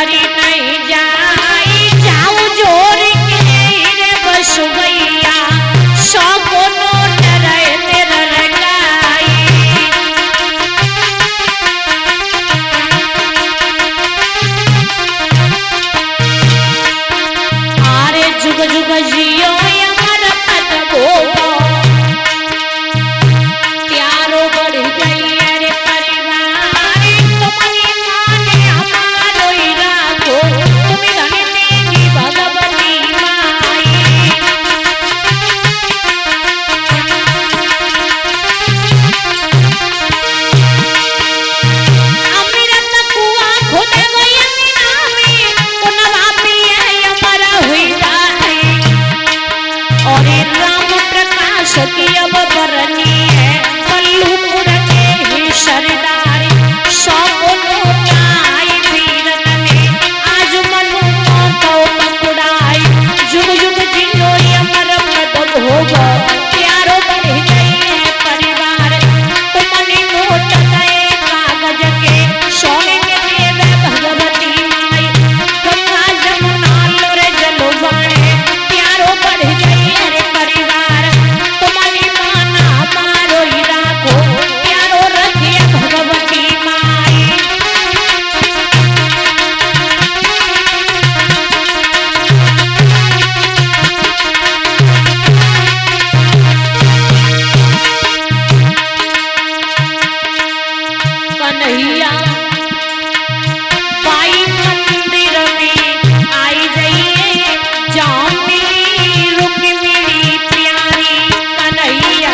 करी नहीं जाई जाऊ जोर के रे बस गैया सब नोट रहे तेरा लगाई आरे जुग जुग जियो अमर पद भोगो प्यारो बढ़ गई अरे परिवार तुम्हारी माने हमारो ही राखो तुम्हें धन देगी भगवती माई अमृत कुआ खुद गई नामी पुनवा पिए हमारा हुई रानी और राम प्रकाश की अब बरनी है कल्लूपुर के ही सरदारी सब नोटाई वीरन में आज मनु तो पकड़ाई जुग जुग जियो अमर पद भोग प्यारो बढ़ गई है परिवार तुमने नोट गए कागज के सोने के देवे भगवती माई गंगा जमुना लोरे जलो बाणे प्यारो बढ़ गई है परिवार तुम्हारी माना हमारो ही राखो प्यारो रखिए भगवती माई कन्हैया बाई मंदिर में आई जाइए जाओ मेरी रुक्मिणी प्यारी कन्हैया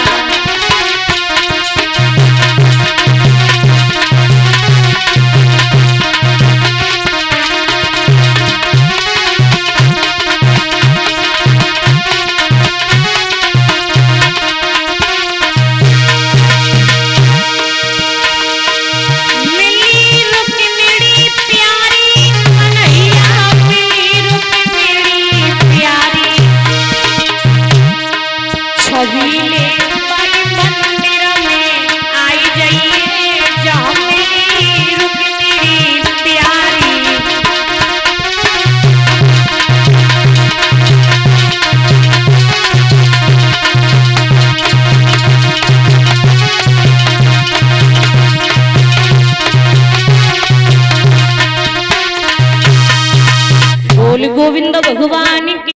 मिली रुक्मिणी प्यारी कन्हैया मिली रुक्मिणी प्यारी छवि ले